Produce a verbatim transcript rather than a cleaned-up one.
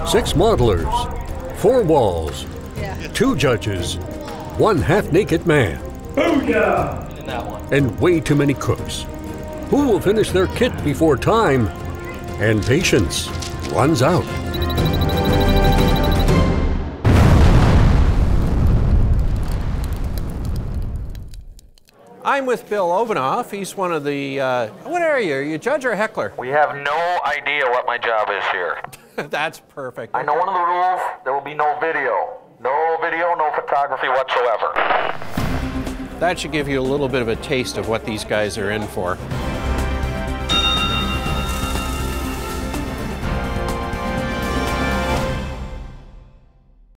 Six modelers, four walls, two judges, one half-naked man, and way too many cooks. Who will finish their kit before time and patience runs out? I'm with Bill Ovenoff. He's one of the, uh, what are you? Are you a judge or a heckler? We have no idea what my job is here. That's perfect. I know one of the rules, there will be no video. No video, no photography whatsoever. That should give you a little bit of a taste of what these guys are in for.